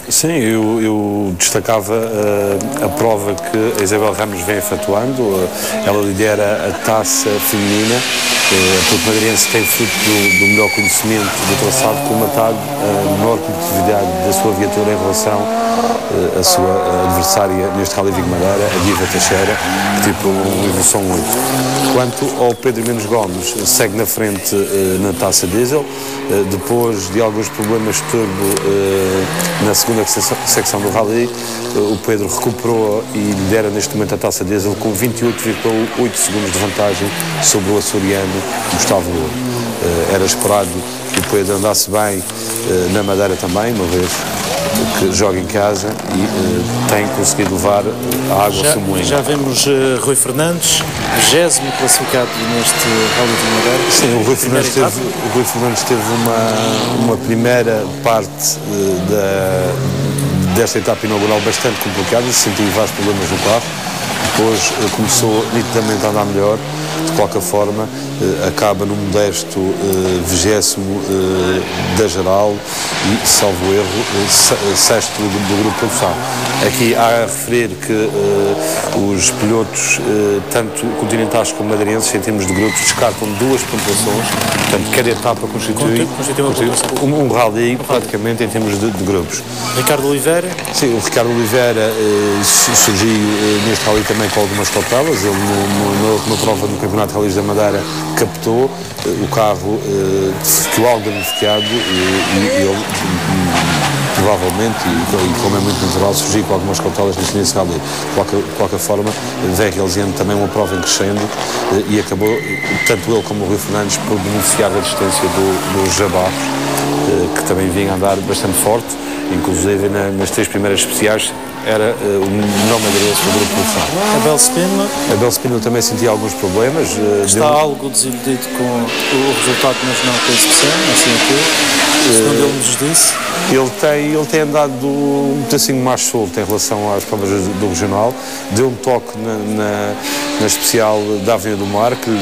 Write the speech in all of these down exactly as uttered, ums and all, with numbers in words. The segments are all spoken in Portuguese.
Sim, eu, eu destacava uh, a prova que a Isabel Ramos vem efetuando. Uh, ela lidera a taça feminina. Uh, a Porto Madeirense tem fruto do, do melhor conhecimento do traçado, colmatado a menor competitividade da sua viatura em relação uh, à sua adversária neste Rally Vigo Madeira, a Diva Teixeira, que tipo uma evolução oito. Quanto ao Pedro Menos Gomes, segue na frente uh, na taça diesel. Uh, depois de alguns problemas de turbo uh, na segunda secção do Rally, o Pedro recuperou e lidera neste momento a taça diesel com vinte e oito vírgula oito segundos de vantagem sobre o açoriano Gustavo Louro. Era esperado que o Pedro andasse bem na Madeira também, uma vez que joga em casa e uh, tem conseguido levar a água já, ao seu moinho. Já vemos uh, Rui Fernandes, vigésimo classificado neste Rally de Madeira. Sim, o Rui Fernandes teve, o Rui Fernandes teve uma, uma primeira parte uh, da, desta etapa inaugural bastante complicada, sentiu vários problemas no carro. Depois uh, começou nitidamente a andar melhor. De qualquer forma, uh, acaba no modesto vigésimo uh, uh, da geral e, salvo erro, uh, sexto do, do grupo de produção. Aqui há a referir que uh, os pilotos, uh, tanto continentais como madeirenses, em termos de grupos, descartam duas pontuações. Portanto, cada etapa constitui, constitui um, um rally, praticamente, em termos de, de grupos. Ricardo Oliveira? Sim, o Ricardo Oliveira uh, surgiu uh, neste rally também com algumas cautelas. Ele, no, no, na última prova do Campeonato de Rallys da Madeira, captou uh, o carro, uh, ficou algo danificado uh, e, e ele, um, provavelmente, e, e como é muito natural, surgiu com algumas cautelas nesse rally. De qualquer, de qualquer forma, vem realizando também uma prova em crescendo uh, e acabou, tanto ele como o Rui Fernandes, por beneficiar da distância do, do Jabarros, uh, que também vinha a andar bastante forte, inclusive na, nas três primeiras especiais era uh, o menor madeirense do grupo de produção. Abel Spínola? Abel Spínola também sentia alguns problemas. Uh, Está deu... algo desiludido com o resultado, mas não com a execução, assim aqui, segundo ele nos disse. Ele tem, ele tem andado um pedacinho mais solto em relação às provas do, do regional. Deu um toque na, na, na especial da Avenida do Mar, que lhe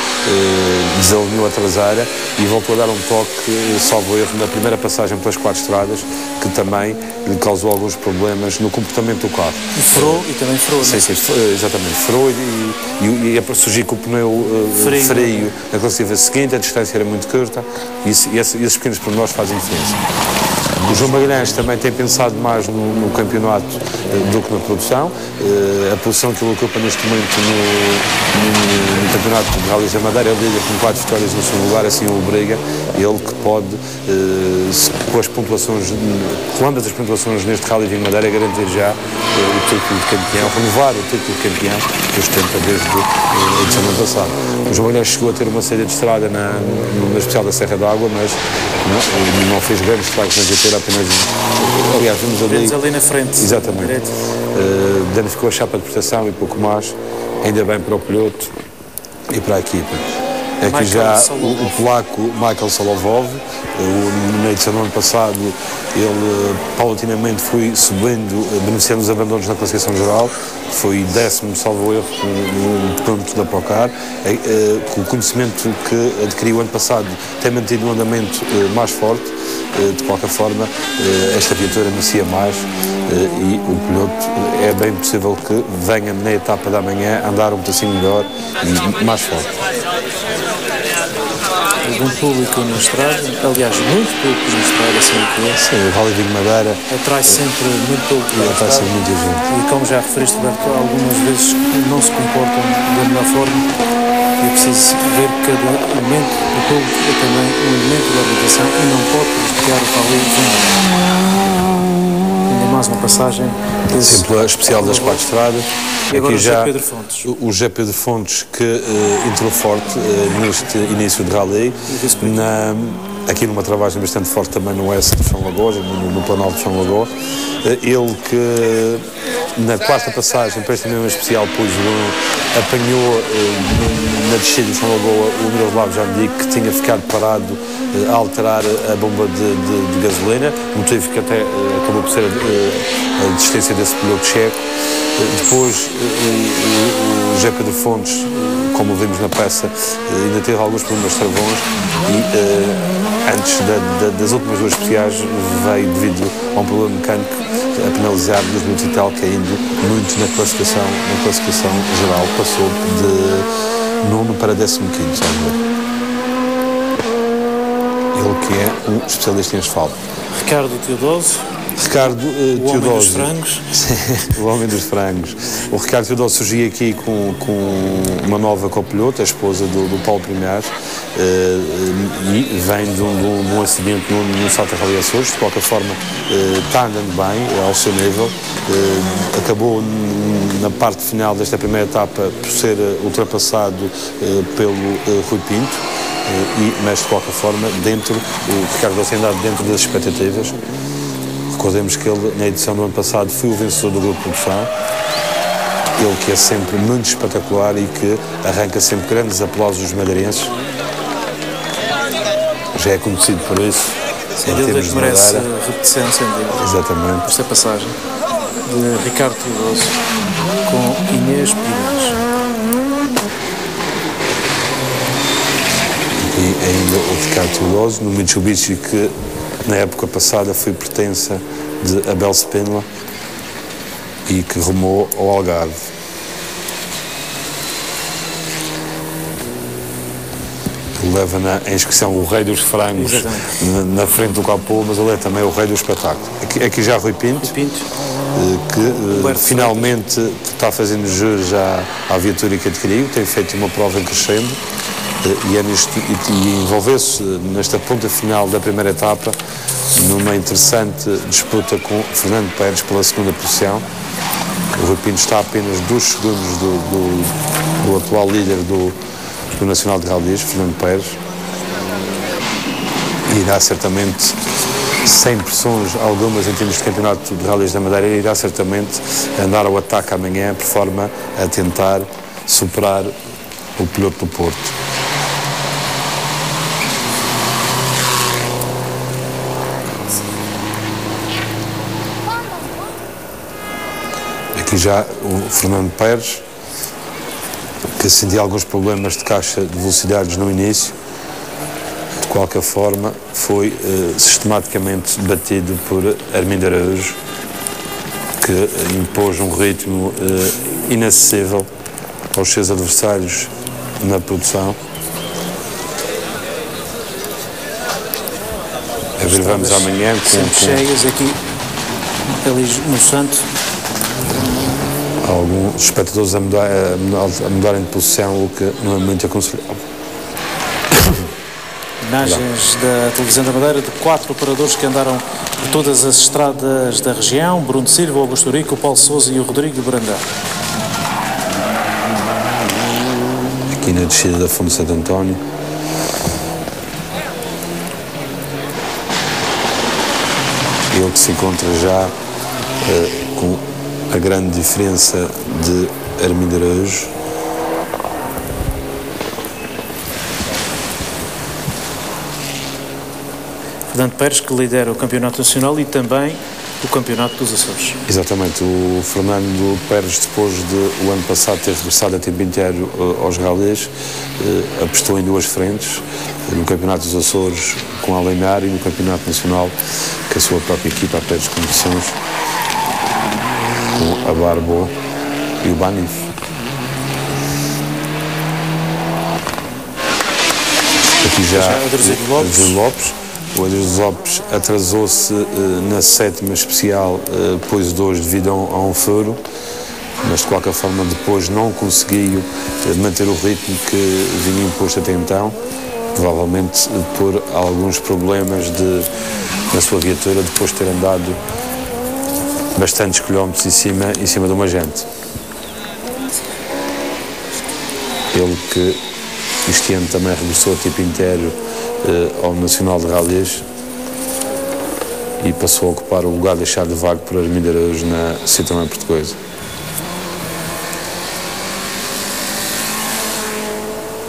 uh, desalinhou a traseira, e voltou a dar um toque, salvo erro, na primeira passagem pelas quatro estradas, que também lhe causou alguns problemas no comportamento do carro. E furou, e também furou, sim, sim, exatamente, furou e, e, e é para surgir com o pneu uh, freio, freio na classificação seguinte, a distância era muito curta, e, e esses pequenos pormenores fazem diferença. O João Magalhães também tem pensado mais no, no campeonato uh, do que na produção. Uh, a posição que ele ocupa neste momento no, no, no campeonato de Rallys da Madeira, ele liga com quatro vitórias no segundo lugar, assim o obriga, ele que pode, uh, se, com as pontuações, com ambas as pontuações neste Rally de Madeira, garantir já uh, o título de campeão, renovar o título de campeão que ostenta desde uh, a edição do ano passado. O João Magalhães chegou a ter uma saída de estrada na, na especial da Serra d'Água, mas não, não fez grandes estragos na viatura, apenas, aliás, vimos ali, ali na frente, exatamente, uh, danificou a chapa de proteção e pouco mais, ainda bem para o piloto e para a equipa. Aqui Michael já o, o polaco Michael Solovov, uh, na edição do ano passado, ele uh, paulatinamente foi subindo, uh, beneficiando dos abandonos na classificação geral, foi décimo, salvo erro, no, no ponto da Procar. Uh, uh, com o conhecimento que adquiriu ano passado, tem mantido um andamento uh, mais forte. Uh, de qualquer forma, uh, esta viatura merecia mais uh, e o piloto é bem possível que venha na etapa da manhã andar um pedacinho melhor e mais forte. Algum público na estrada, aliás, muito público na estrada, assim que é. Sim, o Rally Vigo Madeira atrai sempre muito público. E atrai sempre muita gente. E como já referiste, Roberto, algumas vezes não se comportam da melhor forma. É preciso ver que cada elemento do público é também um elemento da organização e não pode prejudicar o Rally. Ainda mais uma passagem. Sim, pela especial das quatro estradas. E agora aqui o já José Pedro Fontes. O, o José Pedro Fontes que uh, entrou forte uh, neste início de rally, na, aqui numa travagem bastante forte também no S de São Lagoas, no, no Planalto de São Lagoas. Uh, ele que na quarta passagem, para esta mesma especial, pôs um, apanhou uh, na descida de São Lagoa o Miroslav Jandic, que tinha ficado parado uh, a alterar a bomba de, de, de gasolina, motivo que até uh, acabou por ser uh, a desistência desse piloto checo. Uh, depois uh, o, o José Pedro Fontes, uh, como vimos na peça, uh, ainda teve alguns problemas de travões e uh, antes da, da, das últimas duas especiais veio, devido a um problema mecânico, a penalizar dois minutos e tal, caindo muito na classificação, na classificação geral, passou de nono para décimo quinto, sabe? Ele que é um especialista em asfalto. Ricardo Teodósio. Ricardo uh, o Teodósio. Homem dos frangos. O homem dos frangos. O Ricardo Teodósio surgiu aqui com, com uma nova copiloto, a esposa do, do Paulo Primares, uh, e vem de um, de um, de um acidente no, no Salto de Rally Açores. De qualquer forma, uh, está andando bem, ao seu nível. Uh, acabou na parte final desta primeira etapa por ser ultrapassado uh, pelo uh, Rui Pinto, uh, e, mas de qualquer forma, dentro, o Ricardo Teodósio tem andado dentro das expectativas. Recordemos que ele, na edição do ano passado, foi o vencedor do grupo de produção. Ele que é sempre muito espetacular e que arranca sempre grandes aplausos dos madeirenses. Já é conhecido por isso. Sem dúvida que merece repetição, sem dúvida. Exatamente. Esta passagem de Ricardo Teodósio com Inês Pires. E ainda o Ricardo Teodósio, no Mitsubishi, que na época passada foi pertença de Abel Spínola e que rumou ao Algarve. Ele leva na, em inscrição o rei dos frangos na, na frente do capô, mas ele é também o rei do espetáculo. Aqui, aqui já Rui Pinto, Rui Pinto. que uh, finalmente está fazendo jus já à viatura que adquiriu, tem feito uma prova em crescendo. E, é nisto, e, e envolveu-se nesta ponta final da primeira etapa numa interessante disputa com Fernando Pérez pela segunda posição. O Rui Pinto está a apenas dois segundos do, do, do atual líder do, do Nacional de Rallys, Fernando Pérez, e irá certamente, sem pressões algumas em termos de campeonato de Rallys da Madeira, irá certamente andar ao ataque amanhã por forma a tentar superar o piloto do Porto. Aqui já o Fernando Pérez, que sentia alguns problemas de caixa de velocidades no início, de qualquer forma foi eh, sistematicamente batido por Armindo Araújo, que eh, impôs um ritmo eh, inacessível aos seus adversários na produção. A ver, vamos amanhã com... Sempre com... cheias aqui, ali no Santo. Alguns espectadores a, mudar, a mudarem de posição, o que não é muito aconselhável. Imagens da televisão da Madeira de quatro operadores que andaram por todas as estradas da região: Bruno Silva, Augusto Rico, o Paulo Sousa e o Rodrigo Brandão. Aqui na descida da Fonte Santo António. Ele que se encontra já uh, com a grande diferença de Armindo Araújo. Fernando Pérez, que lidera o Campeonato Nacional e também o Campeonato dos Açores. Exatamente. O Fernando Pérez, depois de o ano passado ter regressado a tempo inteiro uh, aos rallies, uh, apostou em duas frentes, uh, no Campeonato dos Açores com a Alemar e no Campeonato Nacional com a sua própria equipa, a Pérez Condições, com a Barbo e o Banif. Aqui já o Adriano Lopes. O Adriano Lopes atrasou-se uh, na sétima especial, uh, pôs dois devido a um, a um furo, mas de qualquer forma depois não conseguiu uh, manter o ritmo que vinha imposto até então, provavelmente uh, por alguns problemas de, na sua viatura, depois de ter andado bastantes quilómetros em cima, em cima de uma gente. Ele que este ano também regressou a tempo inteiro uh, ao Nacional de Rallys e passou a ocupar o lugar deixado vago por Armindo Araújo na Citroën Portuguesa.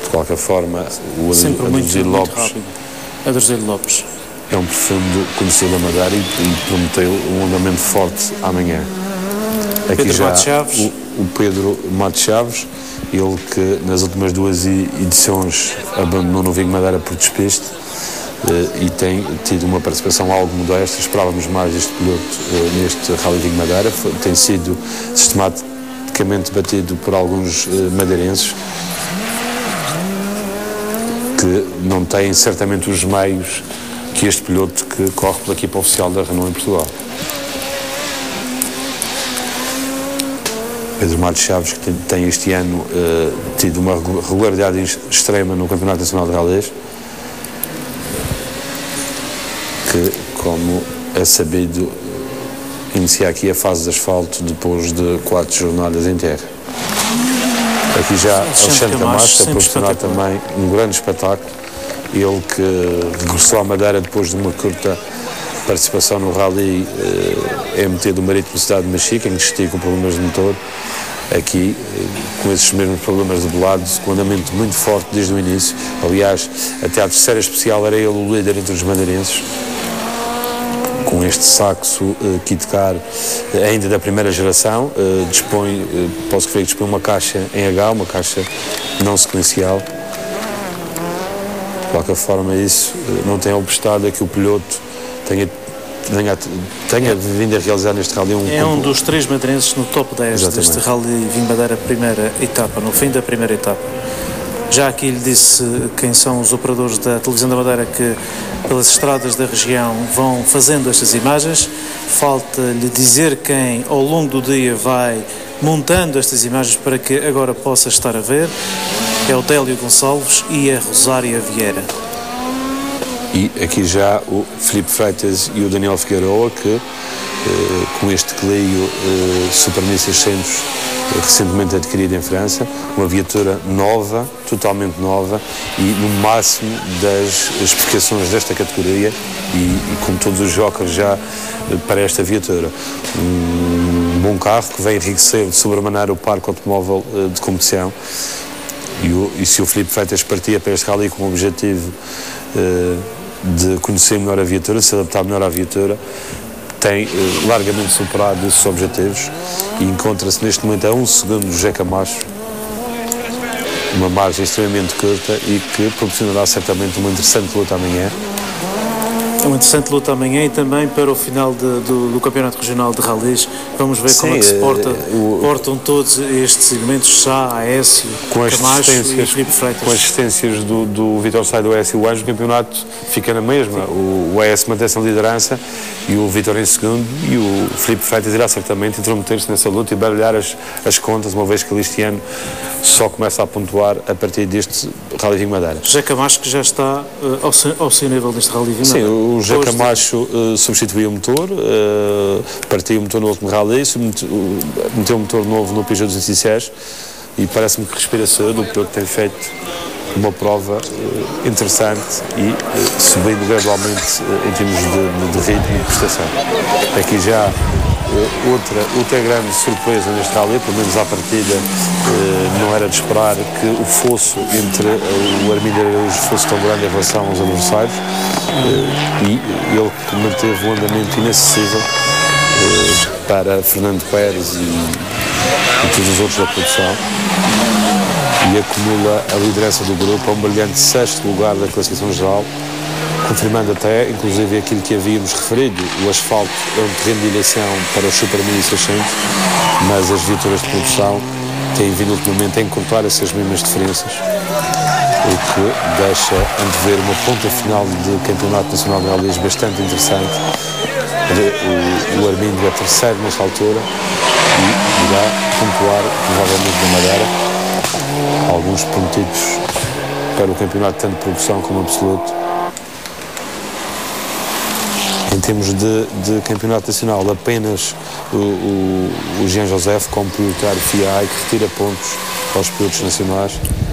De qualquer forma, o Adrosildo Lopes, Lopes é um profundo conhecedor da Madeira e, e prometeu um andamento forte amanhã. Aqui Pedro já Matos Chaves. O, o Pedro Matos Chaves, ele que nas últimas duas edições abandonou no Vinho Madeira por despiste eh, e tem tido uma participação algo modesta. Esperávamos mais deste piloto eh, neste Rally Vinho Madeira. Foi, tem sido sistematicamente batido por alguns eh, madeirenses que não têm certamente os meios que este piloto que corre pela equipa oficial da Renault em Portugal. Pedro Matos Chaves, que tem, tem este ano uh, tido uma regularidade extrema no Campeonato Nacional de Rallys, que, como é sabido, inicia aqui a fase de asfalto depois de quatro jornadas em terra. Aqui já Alexandre Camacho, a proporcionar também um grande espetáculo. Ele que regressou à Madeira depois de uma curta participação no Rally eh, M T do Marítimo Cidade de Machica, em que discutiu com problemas de motor. Aqui, eh, com esses mesmos problemas de belado, com andamento muito forte desde o início. Aliás, até à terceira especial era ele o líder entre os madeirenses. Com este Saxo eh, Kit Car eh, ainda da primeira geração, eh, dispõe, eh, posso crer que dispõe uma caixa em H, uma caixa não sequencial. De qualquer forma, isso não tem obstado a que o piloto tenha, tenha, tenha vindo a realizar neste Rally um... É um dos três madeirenses no top dez Exatamente. Deste Rally Vinho Madeira, primeira etapa, no fim da primeira etapa. Já aqui lhe disse quem são os operadores da televisão da Madeira que pelas estradas da região vão fazendo estas imagens. Falta-lhe dizer quem ao longo do dia vai montando estas imagens para que agora possa estar a ver. É o Délio Gonçalves e a Rosária Vieira. E aqui já o Filipe Freitas e o Daniel Figueiredo, que eh, com este Clio eh, Super mil e seiscentos eh, recentemente adquirido em França, uma viatura nova, totalmente nova e no máximo das especificações desta categoria e, e com todos os jokers já eh, para esta viatura. Um bom carro que vem enriquecer de sobremaneira o parque automóvel eh, de competição. E, o, e se o Filipe Freitas partia para este rally com o objetivo uh, de conhecer melhor a viatura, de se adaptar melhor à viatura, tem uh, largamente superado esses objetivos e encontra-se neste momento a um segundo do José Camacho, uma margem extremamente curta e que proporcionará certamente uma interessante luta amanhã. É uma interessante luta amanhã e também para o final de, do, do Campeonato Regional de Rallys. Vamos ver Sim, como é que se porta, o, portam todos estes segmentos, Sá, Aécio, Camacho e Filipe Freitas. Com as assistências do, do Vitor Sá e do Aécio, o Anjo, o campeonato fica na mesma. O, o Aécio mantém-se na liderança e o Vitor em segundo e o Filipe Freitas irá certamente intrometer-se nessa luta e baralhar as, as contas, uma vez que ele este ano só começa a pontuar a partir deste Rally Vinho Madeira. José Camacho que já está uh, ao, seu, ao seu nível neste Rally Vinho Madeira. Sim, o José Camacho uh, substituiu o motor, uh, partiu o motor no último Rally, meteu o motor novo no Peugeot duzentos e seis e parece-me que respira cedo, o piloto tem feito uma prova uh, interessante e uh, subindo gradualmente uh, em termos de, de, de ritmo e de prestação. Aqui já uh, outra, outra grande surpresa neste Rally, pelo menos à partida uh, não era de esperar que o fosso entre uh, o Armindo Araújo fosse tão grande em relação aos adversários. Uh, e ele que manteve um andamento inacessível uh, para Fernando Pérez e, e todos os outros da produção e acumula a liderança do grupo a um brilhante sexto lugar da classificação geral, confirmando até, inclusive, aquilo que havíamos referido: o asfalto é um terreno de eleição para os Super mil e seiscentos, mas as viaturas de produção têm vindo ultimamente a encontrar essas mesmas diferenças, o que deixa antever uma ponta final de Campeonato Nacional de Rallys bastante interessante. O, o Armindo é terceiro nesta altura e irá pontuar provavelmente na Madeira. Alguns prometidos para o campeonato tanto de produção como absoluto. Em termos de, de campeonato nacional, apenas o, o, o Jean Joseph, como prioritário F I A, que retira pontos aos pilotos nacionais.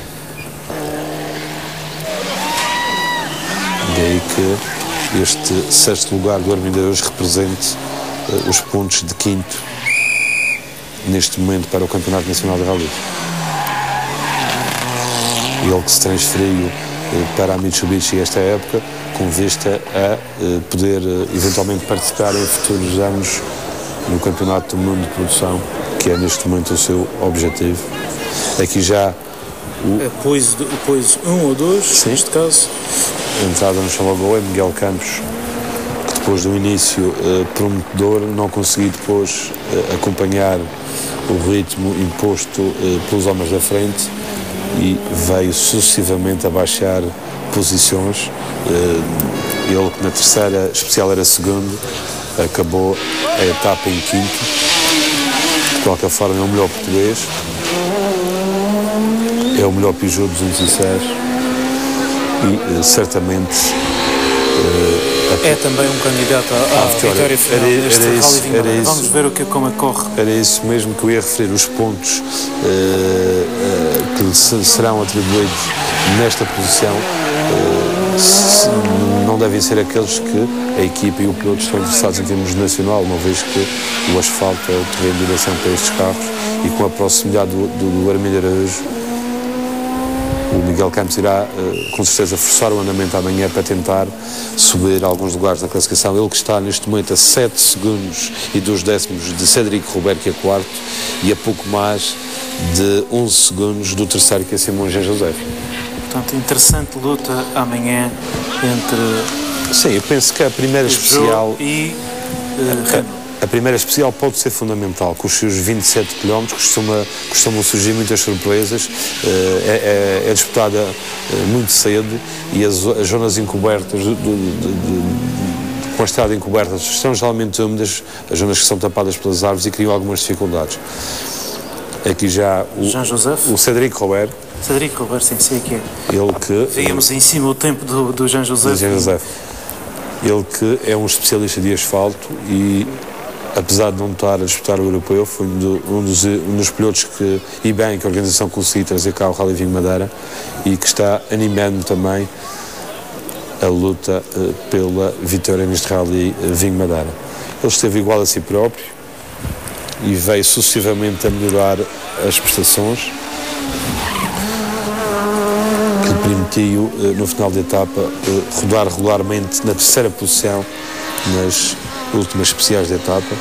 Daí que este sexto lugar do Armindo Araújo represente uh, os pontos de quinto neste momento para o Campeonato Nacional de Rallys. ele que se transferiu para a Mitsubishi esta época, com vista a poder eventualmente participar em futuros anos no Campeonato do Mundo de Produção, que é neste momento o seu objetivo. Aqui já o Poise um ou dois, neste caso. A entrada no chão logo é Miguel Campos, que depois do início uh, prometedor, não consegui depois uh, acompanhar o ritmo imposto uh, pelos homens da frente e veio sucessivamente a baixar posições. Uh, ele que na terceira especial era segundo, acabou a etapa em quinto. De qualquer forma é o melhor português, é o melhor Peugeot duzentos e seis e uh, certamente uh, é também um candidato à, à vitória final deste Rally Vingadora. Vamos ver o que, como é que corre. Era isso mesmo que eu ia referir, os pontos uh, uh, que se, serão atribuídos nesta posição uh, se, não devem ser aqueles que a equipa e o piloto estão interessados em termos nacional, uma vez que o asfalto é o terreno de direção para estes carros e com a proximidade do, do, do Armilho Araújo, o Miguel Campos irá, com certeza, forçar o andamento amanhã para tentar subir alguns lugares na classificação. Ele que está neste momento a sete segundos e dois décimos de Cédric Robert, que é quarto, e a pouco mais de onze segundos do terceiro, que é Simão Jean Joseph. Portanto, interessante luta amanhã entre... Sim, eu penso que a primeira especial... e uh, a, a primeira especial pode ser fundamental, com os seus vinte e sete quilómetros, costuma, costumam surgir muitas surpresas, é, é, é disputada muito cedo e as, as zonas encobertas, de, de, de, de, com a estrada encoberta, estão geralmente úmidas, as zonas que são tapadas pelas árvores e criam algumas dificuldades. Aqui já o, Jean Joseph, o Cédric Robert. Cédric Robert, sim, sei que é. Ele que... Víamos em cima o tempo do, do Jean Joseph. Jean Joseph. Ele que é um especialista de asfalto e, apesar de não estar a disputar o europeu, foi um, do, um, dos, um dos pilotos que, e bem, que a organização conseguiu trazer cá o Rally Vinho Madeira e que está animando também a luta uh, pela vitória neste Rally uh, Vinho Madeira. Ele esteve igual a si próprio e veio sucessivamente a melhorar as prestações, que lhe permitiu, uh, no final da etapa, uh, rodar regularmente na terceira posição nas últimas especiais da etapa.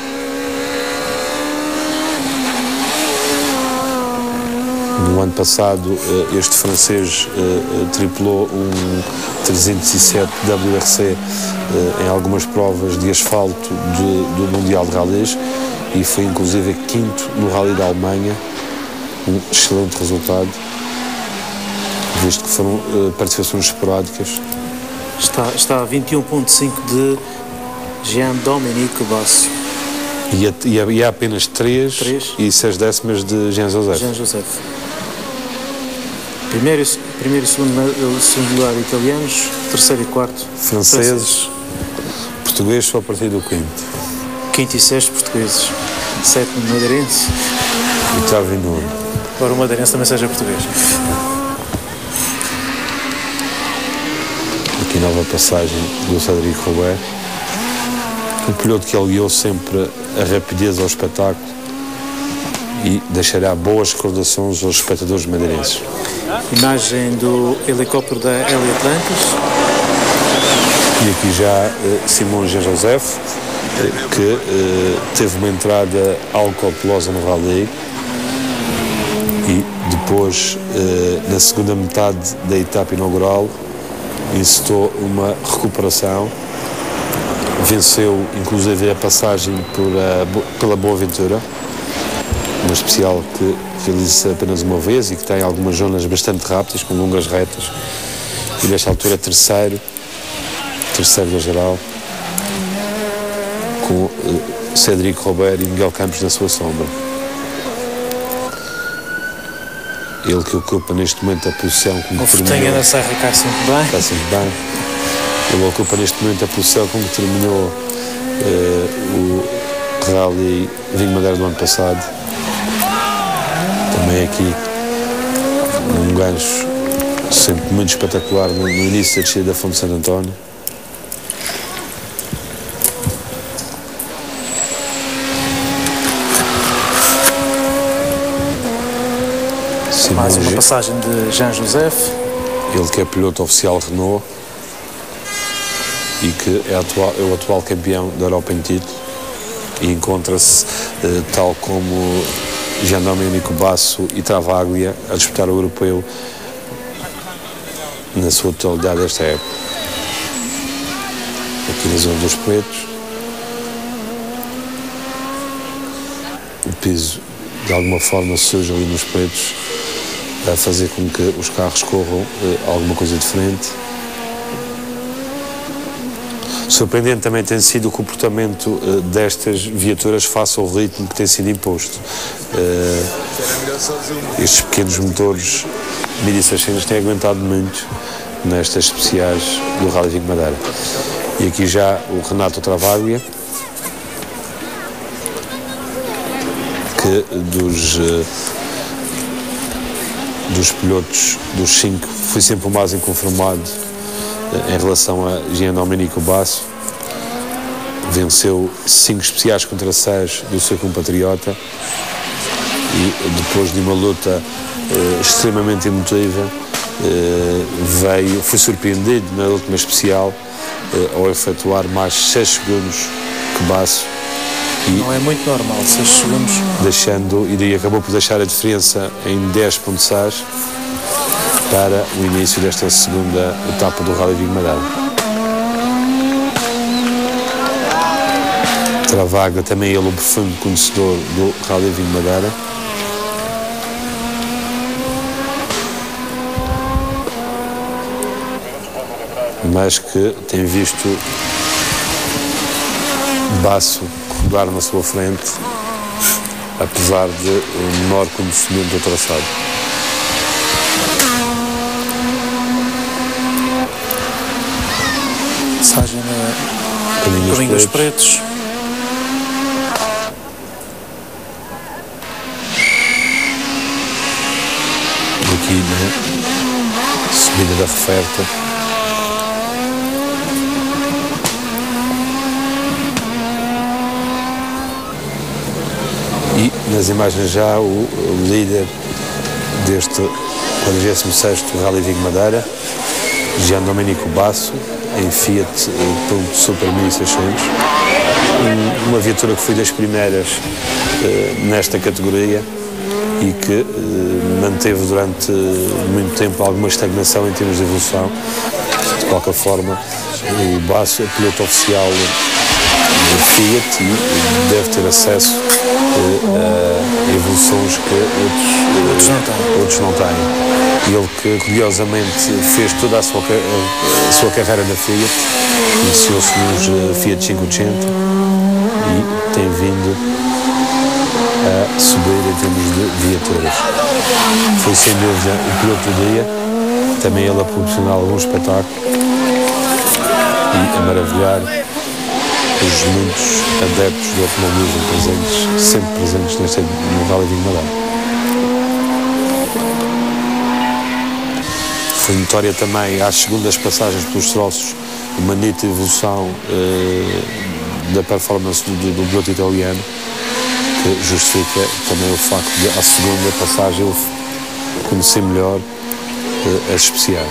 No ano passado, este francês tripulou um trezentos e sete W R C em algumas provas de asfalto de, do Mundial de Rallys e foi inclusive quinto no Rally da Alemanha, um excelente resultado, visto que foram participações esporádicas. Está, está a vinte e um vírgula cinco de Jean-Dominique Basso. E, e, e há apenas três e seis décimas de Jean Joseph. Jean Joseph. Primeiro, primeiro e segundo, segundo lugar italianos, terceiro e quarto franceses, franceses. Português só a partir do quinto. Quinto e sexto portugueses, sétimo madeirense. E oitavo e nono. Agora o madeirense também seja português. Aqui nova passagem do Cédric Robert. Um piloto que aliou sempre a rapidez ao espetáculo e deixará boas recordações aos espectadores madeirenses. Imagem do helicóptero da Heli Atlantis. E aqui já uh, Simão Jean Joseph, uh, que uh, teve uma entrada algo cautelosa no Rally e depois, uh, na segunda metade da etapa inaugural, incitou uma recuperação. Venceu, inclusive, a passagem por a, pela Boa Ventura, uma especial que realiza apenas uma vez e que tem algumas zonas bastante rápidas, com longas retas. E, nesta altura, terceiro, terceiro da geral, com uh, Cédric Robert e Miguel Campos na sua sombra. Ele que ocupa, neste momento, a posição como o Fortenha da Serra cá sempre bem. Está sempre bem. Ele ocupa neste momento a posição como terminou uh, o Rally Vinho Madeira do ano passado. Também aqui um gancho sempre muito espetacular no, no início da descida da Fonte de Santo António. Sim, mais uma passagem de Jean Joseph. Ele que é piloto oficial Renault e que é, atual, é o atual campeão da Europa em título e encontra-se, eh, tal como Jean Domenico Basso e Travaglia, a disputar o europeu na sua totalidade desta época. Aqui na zona dos pretos, o piso de alguma forma surge ali nos pretos, a fazer com que os carros corram eh, alguma coisa diferente. Surpreendente também tem sido o comportamento uh, destas viaturas face ao ritmo que tem sido imposto. Uh, estes pequenos motores mil e seiscentos têm aguentado muito nestas especiais do Rally Vigo Madeira. E aqui já o Renato Travaglia, que dos, uh, dos pilotos, dos cinco, foi sempre o mais inconformado em relação a Jean Domenico Basso. Venceu cinco especiais contra seis do seu compatriota e depois de uma luta eh, extremamente emotiva eh, veio, foi surpreendido na última especial eh, ao efetuar mais seis segundos que Basso. E não é muito normal, seis segundos. Deixando, e acabou por deixar a diferença em dez ponto seis para o início desta segunda etapa do Rally Vigo Madeira. Travaglia também ele um profundo conhecedor do Rally Vigo Madeira. Mas que tem visto Basso rodar na sua frente, apesar de um menor conhecimento do traçado. Passagem na Caminhos, Caminhos Pretos. Pretos. Aqui na subida da Referta. E nas imagens já o, o líder deste quadragésimo sexto Rally Vigo Madeira, Jean Domenico Basso, em Fiat Punto Super mil e seiscentos, uma viatura que foi das primeiras uh, nesta categoria e que uh, manteve durante muito tempo alguma estagnação em termos de evolução. De qualquer forma, o Basso é piloto oficial do Fiat e deve ter acesso uh, a evoluções que outros, uh, outros, não têm. outros não têm. Ele que, curiosamente, fez toda a sua, a sua carreira na Fiat, iniciou-se nos uh, Fiat quinhentos e tem vindo a subir em termos de viaturas. Foi, sem dúvida, o piloto do dia, também ele a proporcionar algum espetáculo e a maravilhar os muitos adeptos do automobilismo presentes, sempre presentes neste, no Rally Vigo Madeira. Foi notória também às segundas passagens pelos troços uma nítida evolução eh, da performance do, do, do piloto italiano, que justifica também o facto de, à segunda passagem, ele conhecer melhor eh, as especiais.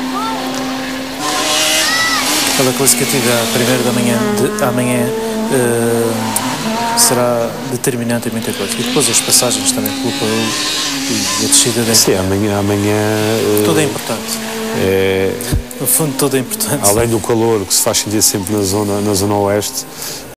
Cada classificativa primeiro da manhã, de amanhã, uh, será determinante em muita coisa. E depois as passagens também pelo Paulo e a descida da. Sim, amanhã. amanhã uh, tudo é importante. É, no fundo, tudo é importante. Além do calor que se faz sentir sempre na zona, na zona oeste,